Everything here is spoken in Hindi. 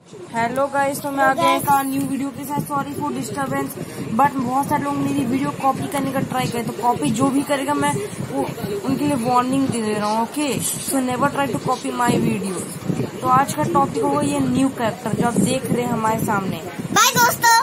हेलो गाइस, तो मैं आ गया एक न्यू वीडियो के साथ। सॉरी फॉर डिस्टरबेंस, बट बहुत सारे लोग मेरी वीडियो कॉपी करने का ट्राई करे, तो कॉपी जो भी करेगा मैं वो उनके लिए वार्निंग दे रहा हूँ। Okay, so never try to copy my video. तो आज का टॉपिक होगा ये न्यू कैरेक्टर जो आप देख रहे हैं हमारे सामने। बाय दोस्तों।